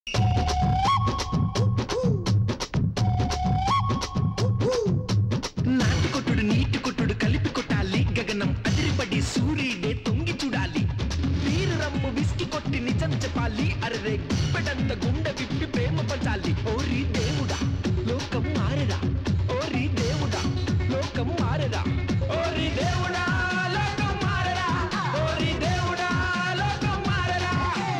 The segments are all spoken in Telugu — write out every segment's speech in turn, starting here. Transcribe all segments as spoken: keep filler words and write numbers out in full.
నాటు కొట్టుడు నీటి కొట్టుడు కలిపి కొట్టాలి గగనం అదిరిపడి సూర్యుడే తొంగి చూడాలి వీరు రమ్ము విసికి కొట్టి నిజం చెప్పాలి అరే గుప్పెడంత గుండె విప్పి ప్రేమ పంచాలి ఓరి దేవుడా లోకం మారరా ఓరి దేవుడా లోకం మారరా ఓరి దేవుడా లోకం మారరా ఓరి దేవుడా లోకం మారరా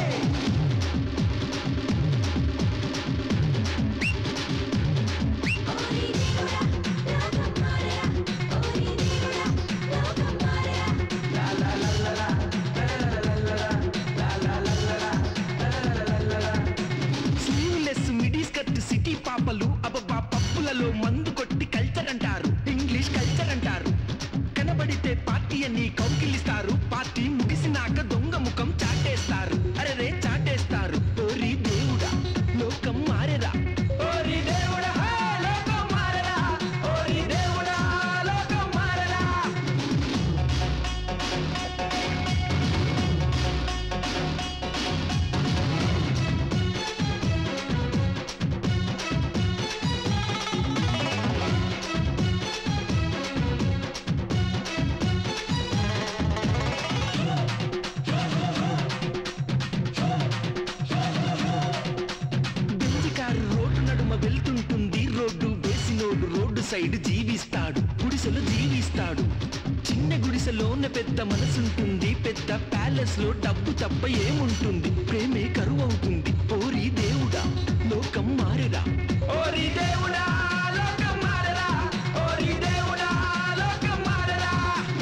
స్లీవ్లెస్ మిడీ స్కర్ట్ సిటీ పాపలు అబ్బబ్బా పప్పులలో మందు కొట్టి కల్చర్ అంటారు ఇంగ్లీష్ కల్చర్ అంటారు కనబడితే పార్టీ అని కౌకిలిస్తారు పార్టీ ముగిసినాక దొంగ ముఖం చాటేస్తారు అరే చాటేస్తారు ఓరి దేవుడా లోకం మారరా ఓరి దేవుడా లోకం మారరా ఓరి దేవుడా లోకం మారరా బెంజికారు రోడ్డు నడుమ వెళ్తుంటుంది రోడ్డు వేసినోడు రోడ్డు సైడ్ జీవిస్తాడు గుడిసెలో జీవిస్తాడు చిన్న గుడిసెలోన పెద్ద మనసుంటుంది పెద్ద ప్యాలెస్ లో డబ్బు తప్ప ఏముంటుంది ప్రేమే కరువు అవుతుంది ఓరి దేవుడా లోకం మారరా ఓరి దేవుడా లోకం మారరా ఓరి దేవుడా లోకం మారరా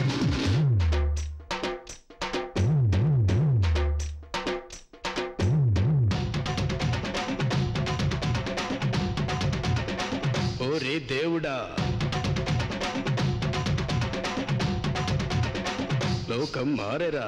ఓరే దేవుడా లోకం మారరా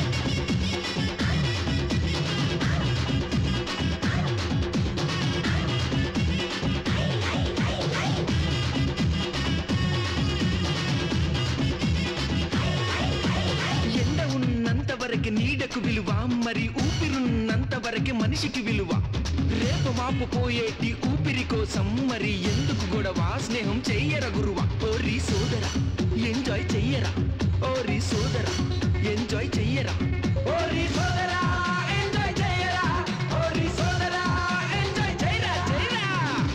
ఎండ ఉన్నంత వరకు నీడకు విలువ మరి ఊపిరున్నంత వరకు మనిషికి విలువ రేపు మాపు పోయేటి ఊపిరి కోసం మరి ఎందుకు గొడవ స్నేహం చెయ్యర గురువ ఓరి సోదరా ఎంజాయ్ చెయ్యరా ఓరి సోదరా ఎంజాయ్ చెయ్యరా ఓరి సోదరా ఎంజాయ్ చెయ్యరా ఓరి సోదరా ఎంజాయ్ చెయ్యరా చెయ్యరా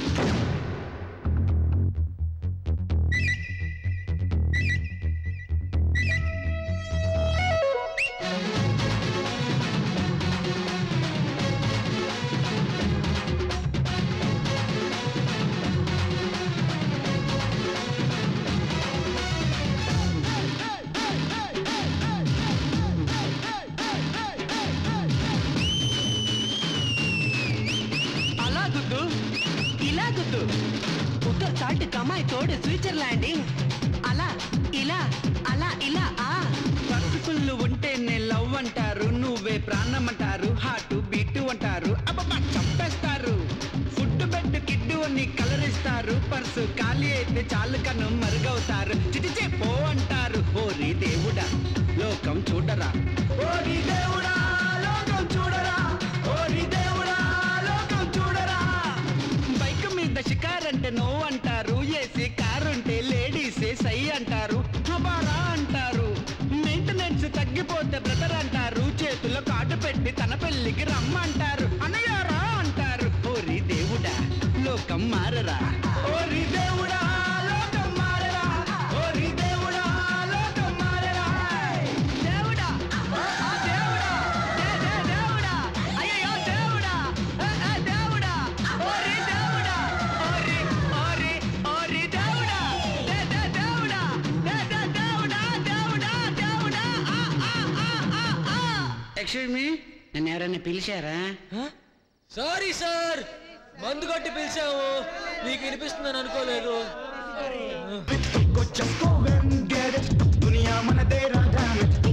उतर चाट कमाई तोड़ स्विट्जरलैंडिंग अला इला अला इला आ पर्सफुल ఉంటే నే లవ్ అంటారు నువ్వే ప్రాణం అంటారు హార్ట్ బీట్ అంటారు అబ్బబ్బా చంపేస్తారు ఫుడ్ బెడ్ కిడ్ అని కలరిస్తారు పర్సు ఖాళీ అయితే చాలు కను మరుగవుతారు చిటిచే పో అంటారు ఓరి దేవుడా లోకం చూడరా ఓరి దేవుడా లోకం చూడరా ఓరి దేవుడా లోకం చూడరా బైక్ మీద షికారంటే నో అంటారు ఏసీ కారు ఉంటే లేడీసే సై అంటారు హబారా అంటారు మెయింటెనెన్స్ తగ్గిపోతే బ్రదర్ అంటారు చేతుల్లో కార్డు పెట్టి తన పెళ్లికి రమ్మంటారు అన్నయ్యారా అంటారు ఓరి దేవుడా లోకం మారరా ఓరి దేవుడా లోకం మారరా ఓరి దేవుడా లోకం మారరా దేవుడా దేవుడా దేవుడా అయ్యో దేవుడా దేవుడా ఓరి దేవుడా ఓరి ఓరి ఓరి దేవుడా దేవుడా దేవుడా దేవుడా దేవుడా ఎక్స్క్యూజ్ మీ నన్ను ఎవరైనా పిలిచారా సారీ సార్ మందు కొట్టి పిలిచాము నీకు వినిపిస్తుందని అనుకోలేదు దునియా మనదే రాజా